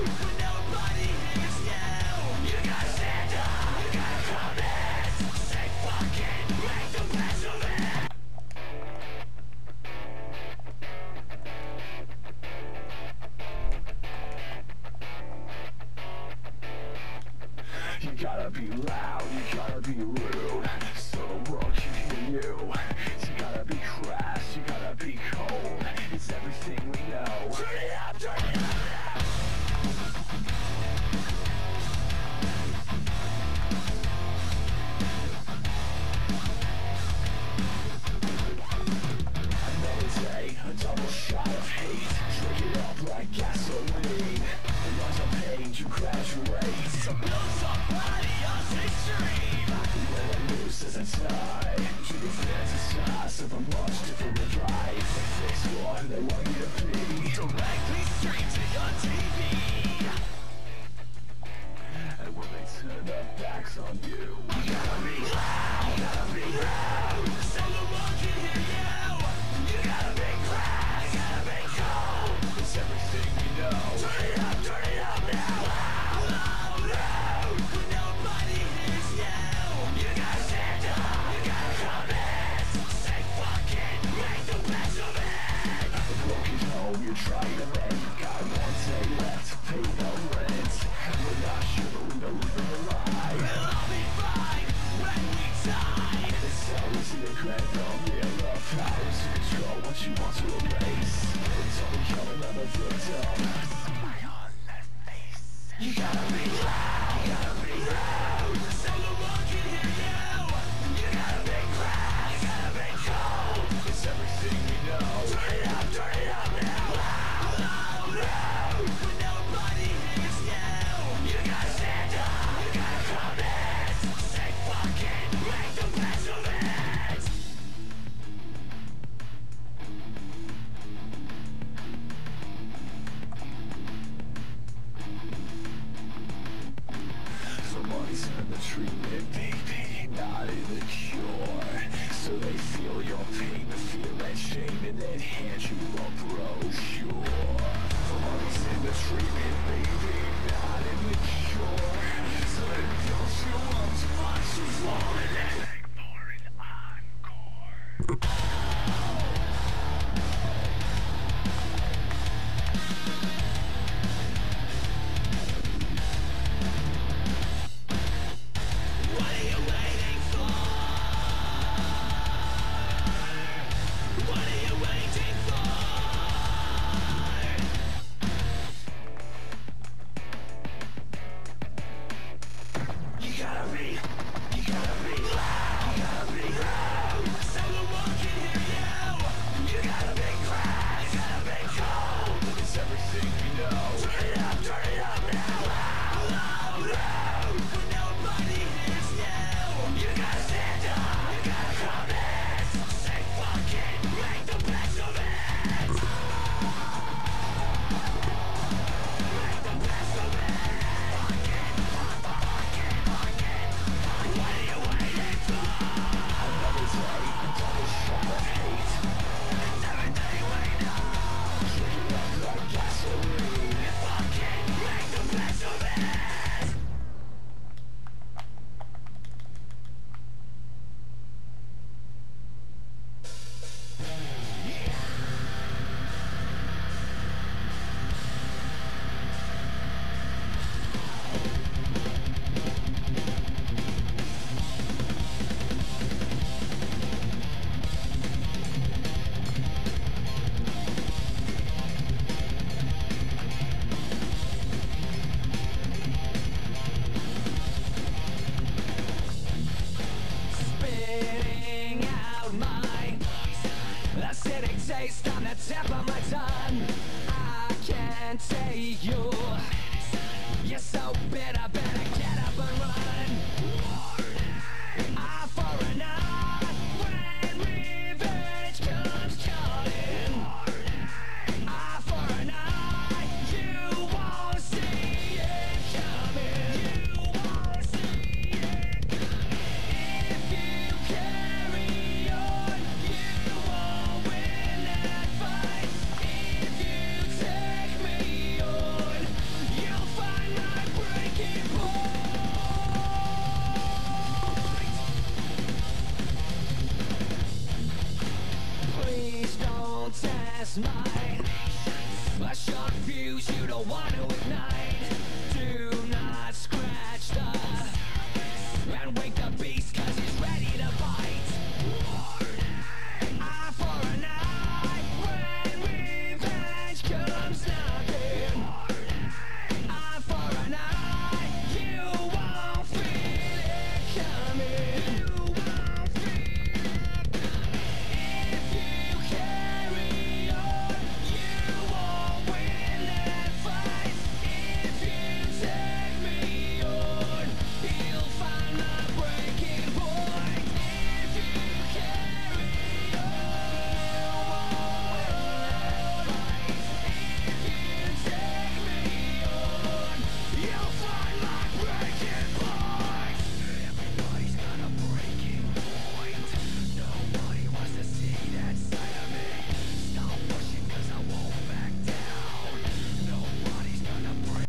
when nobody hears you. You gotta stand up, you gotta commit. Say fuck it, make the best of it. You gotta be loud, you gotta be rude, so the world can hear you. You gotta be crass, you gotta be cold, it's everything we know. Turn it up, turn it up now. I meditate, a double shot of hate, drink it up like gasoline. The lungs of pain to graduate, so build somebody else's dream. When I lose as I die, you can fantasize of a much different life. Explore who they want you to be, directly streamed to your TV. And when they turn their backs on you, you gotta be loud, you gotta be loud, so the world can hear you. You gotta be crass, you gotta be cold, it's everything we know. Turn it up now. Loud, loud, when nobody hears you. You gotta stand up, you gotta commit. Say fuck it, make the best of it. A broken home you're trying to make, got one day left to pay the rent. And we're not sure that we don't live in a lie. We'll all be fine when we die. It's so easy to grab on real love powers to control what you want to erase. It's all become another victim. Smile on that face. You gotta be loud, you gotta be loud, so the world can hear you. You gotta be crass, you gotta be cold, it's everything we know. Turn it up now. Loud, loud, loud, when nobody hears you. You gotta stand up, you gotta commit. Say fuck it, make the best of it. Somebody's in the treatment, baby, not in the cure. So they feel your pain, the fear and shame, and then hand you a brochure. Somebody's in the treatment, baby, not in the cure. So they build you up to watch you fall and then beg for an encore. What are you waiting for? What are you waiting for? You gotta be loud, you gotta be loud, so the world can hear you. You gotta be crass, you gotta be cold, it's everything we know. Turn it up now. Loud, loud, loud, when nobody hears you. You gotta stand up, you gotta commit. Say fuck it, make the best of it. Make the best of it. Fuck it, fuck it, fuck it. What are you waiting for? Another day, a double shot of hate. It's everything we know. Drink it up like gasoline. Fuck it, make the best of it. Spitting out my acidic taste on the tip of my tongue. I can't take you. You're so bitter, better get up and run. Eye for an eye when revenge comes calling. Eye for an eye, you won't see it coming. You won't see it coming. If you carry on, you won't win that fight. If you take me on, you don't want to ignite. Do not scratch the and wake the beast, cause he's ready to bite. Warning. Eye for an eye when revenge comes knocking. Warning. Eye for an eye, you won't feel it coming. You won't feel it coming. If you carry on, you won't win that fight. If you take me on, you'll find the breaking point. If you carry on, if you take me on, you'll find my breaking point. Everybody's got a breaking point. Nobody wants to see that side of me. Stop pushing, cause I won't back down. Nobody's gonna break.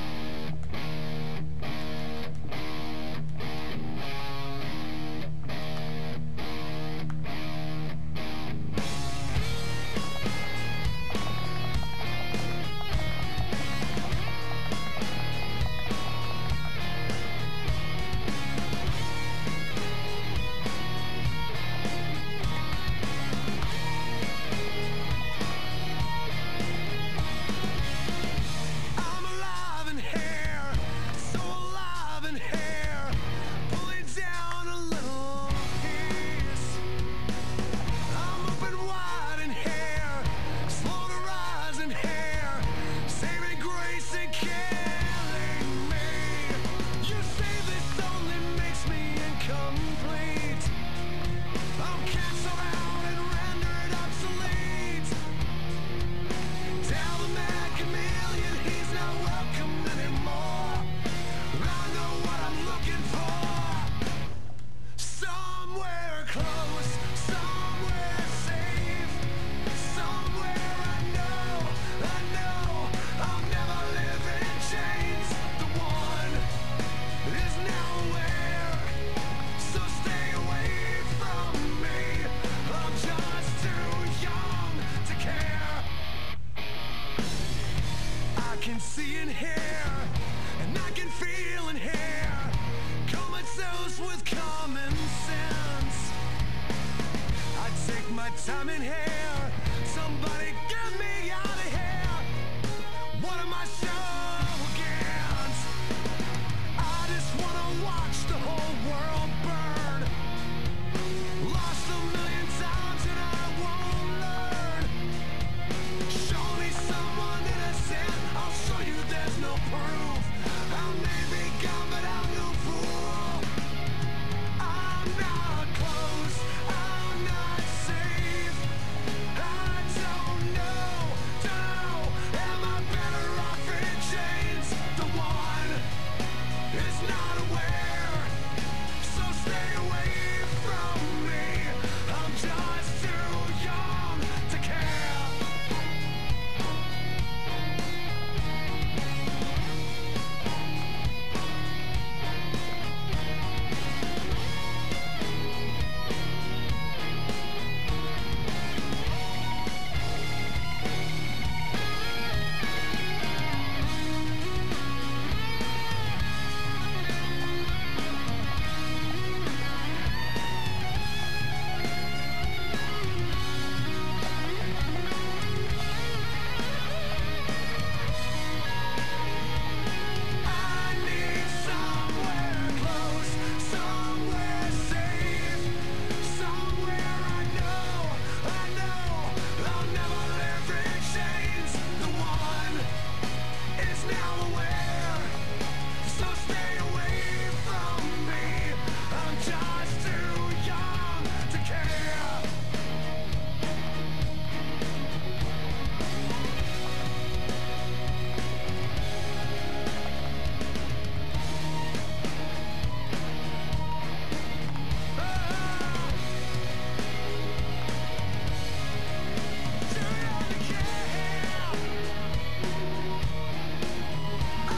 I'm alive in here, so alive in here. Pulling down a little piece. I'm open wide in here, slow to rise in here. Saving grace and killing me. You say this only makes me incomplete. I'm canceled out and rendered obsolete. Tell the mad chameleon he's not welcome anymore. I know what I'm looking for. Somewhere close, somewhere safe, somewhere I know I'll never live in chains. The one is now aware, so stay away from me. I'm just too young to care. I can see in here, and I can feel in here. Comatose with common sense. I take my time in here. Somebody get me out of here. What am I so against? I just wanna watch the whole world burn. Lost a million times and I won't learn. Show me someone innocent, I'll show you there's no proof. I may be gone, but I'm no fool. I'm not close, I'm not safe. I don't know. Am I better off in chains? The one is not aware, so stay away from me. I'm just too young to care. I need somewhere close, somewhere safe, somewhere I know I'll never live in chains. The one is now aware, so stay away from me. I'm just too young to care. Too young to care.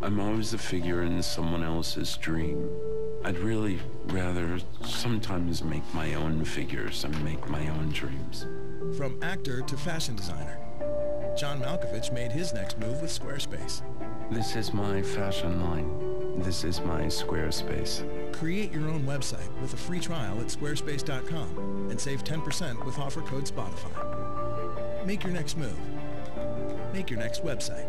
I'm always a figure in someone else's dream. I'd really rather sometimes make my own figures and make my own dreams. From actor to fashion designer, John Malkovich made his next move with Squarespace. This is my fashion line. This is my Squarespace. Create your own website with a free trial at squarespace.com and save 10% with offer code Spotify. Make your next move. Make your next website.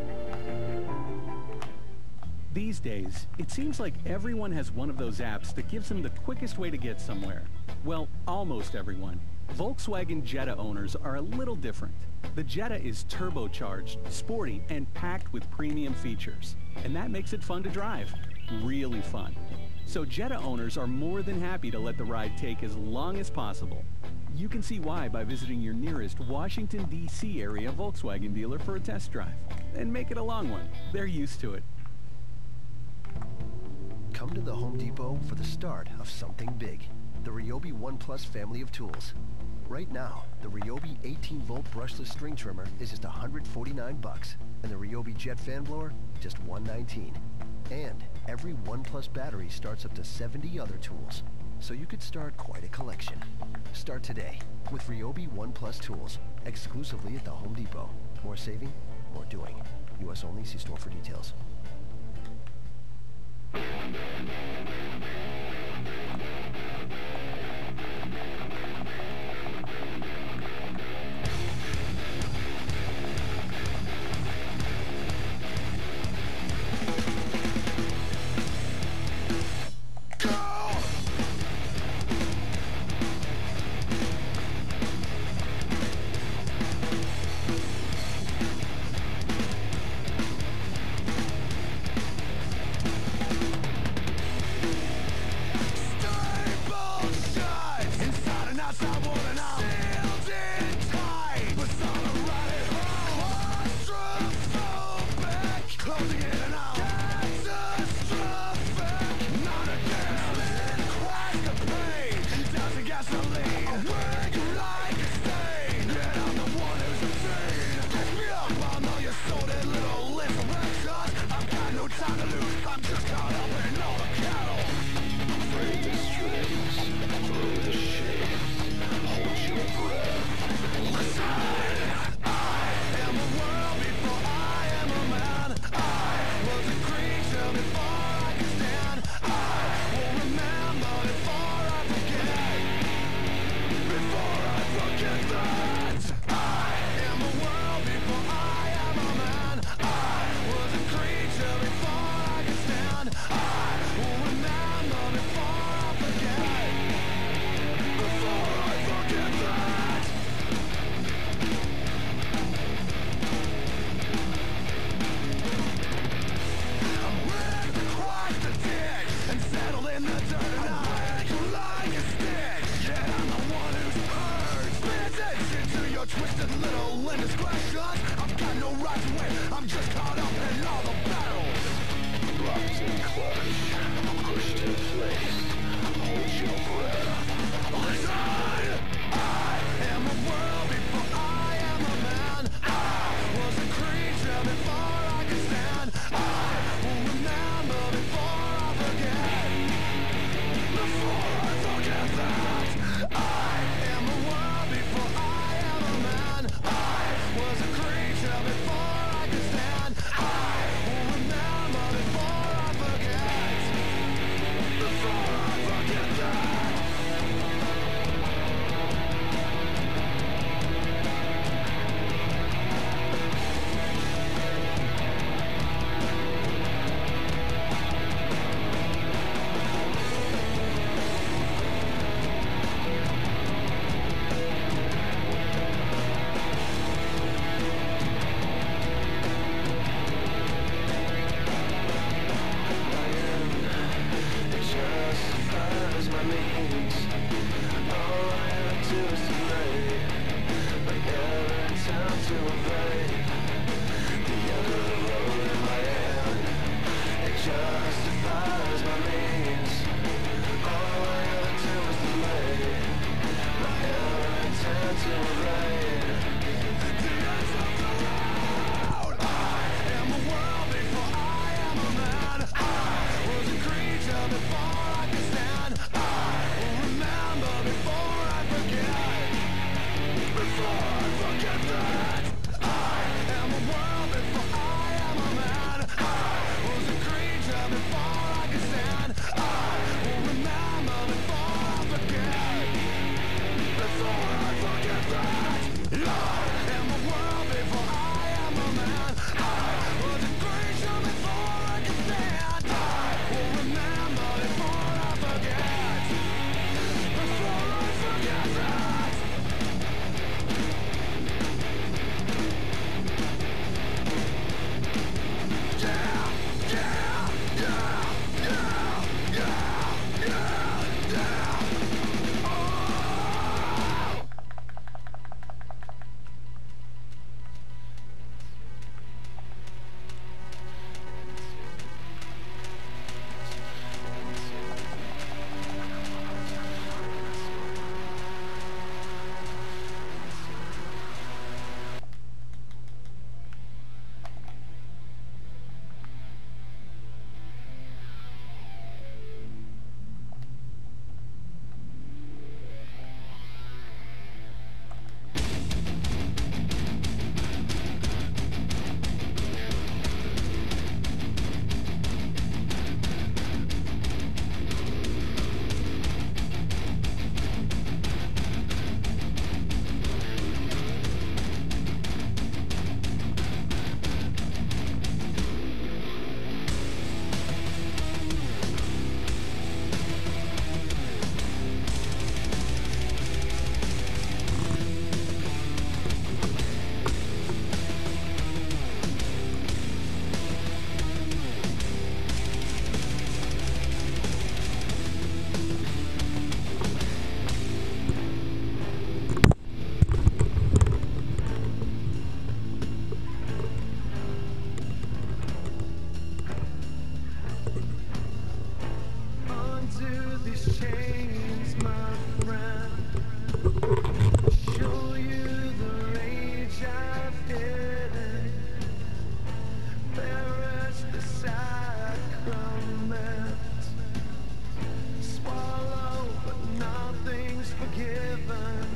These days, it seems like everyone has one of those apps that gives them the quickest way to get somewhere. Well, almost everyone. Volkswagen Jetta owners are a little different. The Jetta is turbocharged, sporty, and packed with premium features. And that makes it fun to drive. Really fun. So Jetta owners are more than happy to let the ride take as long as possible. You can see why by visiting your nearest Washington, D.C. area Volkswagen dealer for a test drive. And make it a long one. They're used to it. Come to the Home Depot for the start of something big. The Ryobi One Plus family of tools. Right now, the Ryobi 18-volt brushless string trimmer is just $149, and the Ryobi Jet fan blower, just $119. And every One Plus battery starts up to 70 other tools. So you could start quite a collection. Start today with Ryobi One Plus tools, exclusively at the Home Depot. More saving, more doing. U.S. only. See store for details. undo these chains, my friend. Show you the rage I've hidden. Perish the sacrament. Swallow, but nothing's forgiven.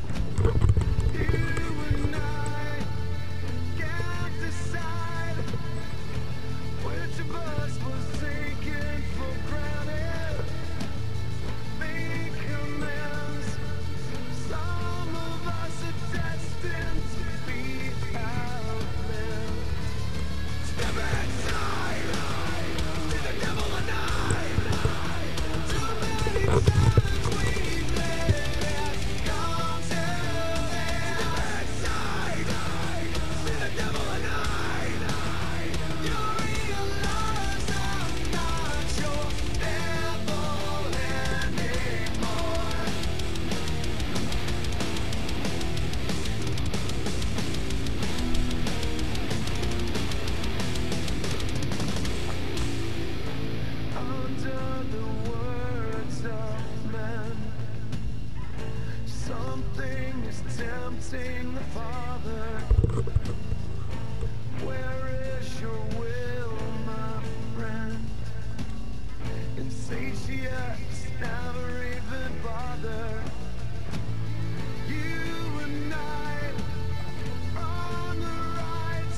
You and I can't decide which of us was taken for granted. Make amends. Some of us are destined to be outlived. Step inside, see the devil and I. Too many times we've let come to end. Step inside, see the devil and I. You realize I'm not your devil anymore. Under the words of men, something is tempting the Father. Where is your will, my friend? Insatiates never even bother. You and I are on the right.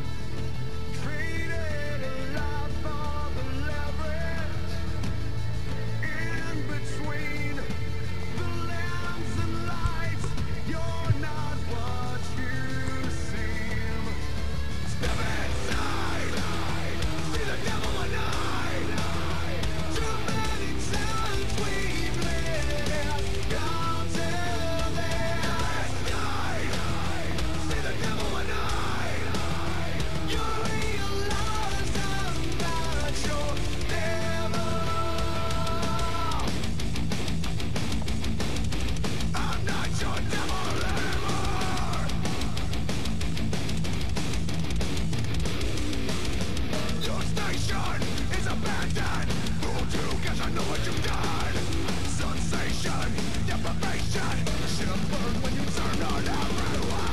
Traded a lot for the leverage. In between the lambs and lights, you're not what you seem. Step inside, see the devil and I. Too many times we've lived, come to this. See the devil and I. You realize I'm not your devil. I'm not your devil anymore. Your station is abandoned. Voodoo, 'cause I know what you've done. Sensation, deprivation. Shit'll burn when you turn on everyone.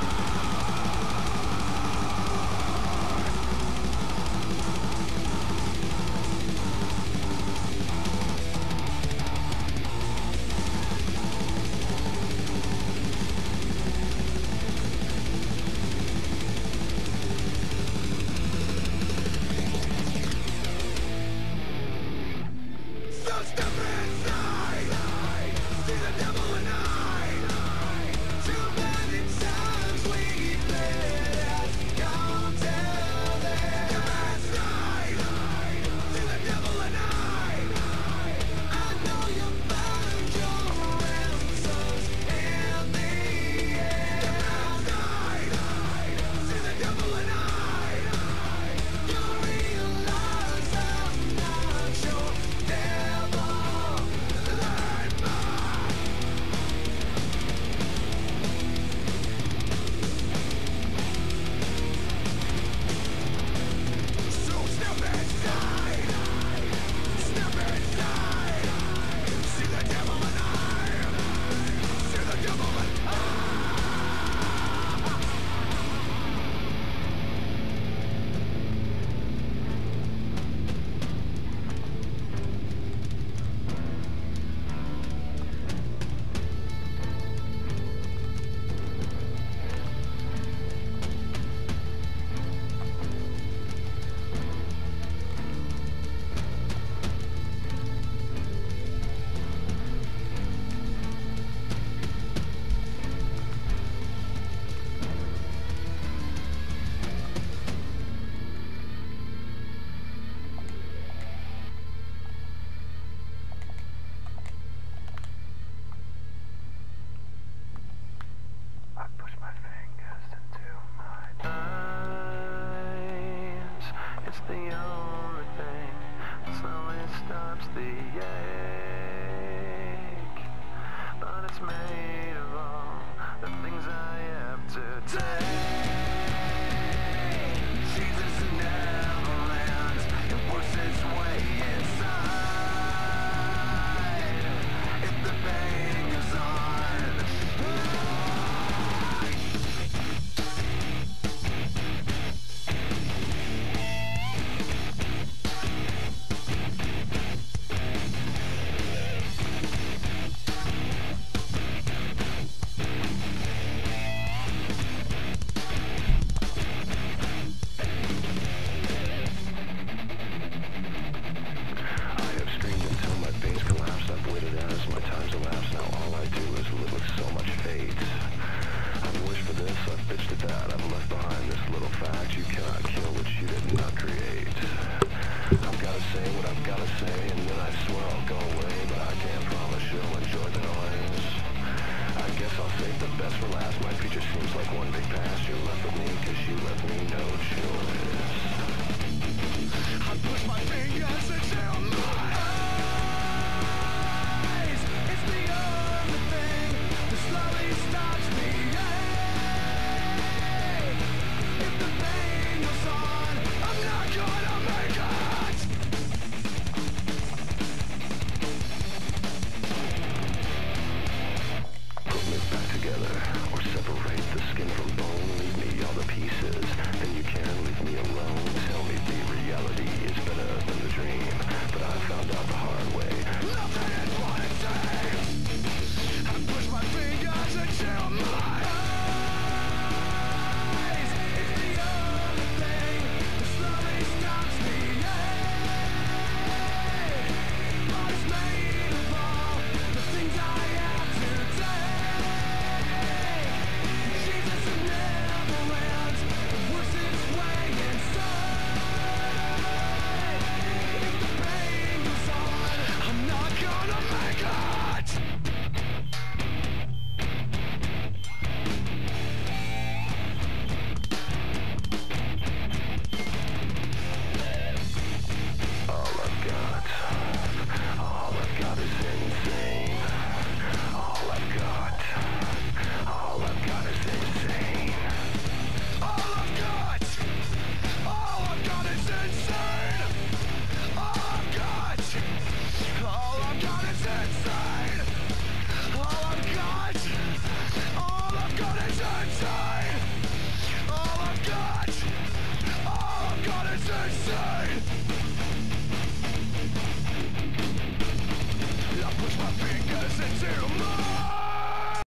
So step inside, see the devil and I. Too many times we've lived, come tell this. Step inside, see the devil and I know you'll find your answers in the end. Step inside, see the devil and I. You realize I'm not your devil anymore. So step inside, see the devil and I, see the devil and I push my fingers into my eyes. It's the only thing that slowly stops the ache. But it's made of all the things I have to take. Jesus never lands, it works its way inside. for last. My future seems like one big past. You left with me cause you left me no choice. I push my fingers into my eyes. It's the only thing that slowly stops me. If the pain goes on, I'm not gonna make it. Put me back together, or separate the skin from bone. Leave me all the pieces, then you can leave me alone. Tell me the reality is better than the dream, but I found out the hard way. Nothing is what it seems. I push my fingers into my eyes. It's the only thing that slowly stops me. But it's made of all the things I have to take. Jesus, it never ends. The worst is way inside. If the pain goes on, I'm not gonna make it. All I've got is insane. All I've got is insane. All I've got is insane. All I've got is insane. All I've got is insane. All I've got is insane. I push my fingers into my